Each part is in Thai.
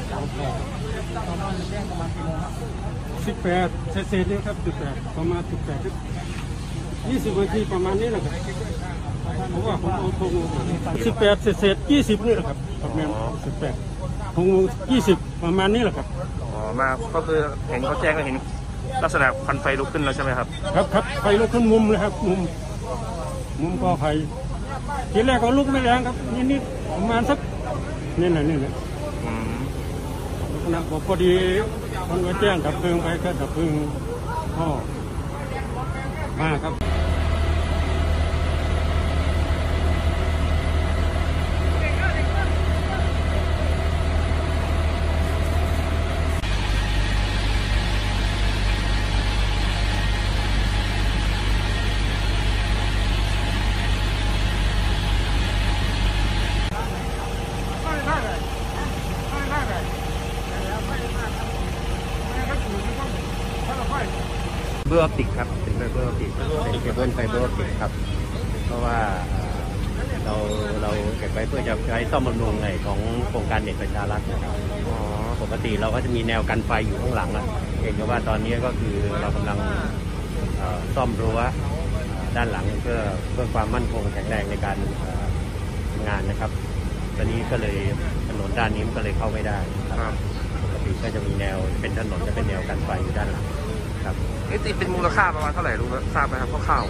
ประมาณแจ้งประมาณกี่โมงครับ 18เศษนี่ครับ18ประมาณ18 20นาทีประมาณนี้แหละครับเพราะว่าผมเอา18เศษ20นี่แหละครับประมาณ18 20ประมาณนี้แหละครับอ๋อมาก็คือเห็นเขาแจ้งก็เห็นลักษณะควันไฟลุกขึ้นแล้วใช่ไหมครับครับไฟลุกขึ้นมุมเลยครับมุมกอไฟทีแรกก็ลุกไม่แรงครับนิดประมาณสักนี่แหละนะพอดีคนก็แจ้งดับเพลิงไปก็ดับเพลิงก็มาครับเบอร์ออปติกครับเป็นเบอร์ออปติกเป็นเคเบิลไฟเบอร์ออปติกครับเพราะว่าเราเก็บไว้เพื่อจะใช้ซ่อมบำรุงในของโครงการเด็กประชารัฐนะครับปกติเราก็จะมีแนวกันไฟอยู่ข้างหลังนะเห็นว่าตอนนี้ก็คือเรากำลังซ่อมรั้วด้านหลังเพื่อความมั่นคงแข็งแรงในการทำงานนะครับตอนนี้ก็เลยถนนด้านนี้มันก็เลยเข้าไม่ได้ครับปกติก็จะมีแนวเป็นถนนจะเป็นแนวกันไฟอยู่ด้านหลังครับตีเป็นมูลค่าประมาณเท่าไหร่รู้ไหมทราบไหมครับคร่าว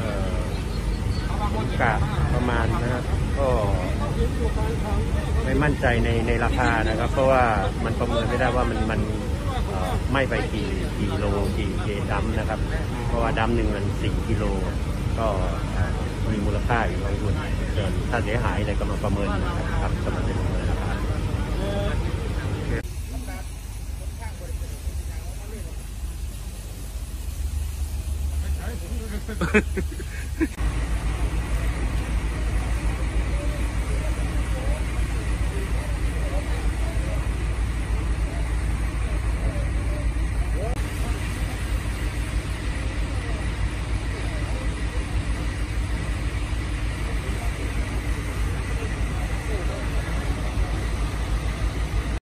กะประมาณนะครับก็ไม่มั่นใจในราคานะครับเพราะว่ามันประเมินไม่ได้ว่ามันไม่ไปกี่โลกี่ดัมนะครับเพราะว่าดัมหนึ่งมัน4 กิโลก็มีมูลค่าอยู่บางส่วนส่วนถ้าเสียหายอะไรก็มาประเมินนะครับก็มาเป็นราคา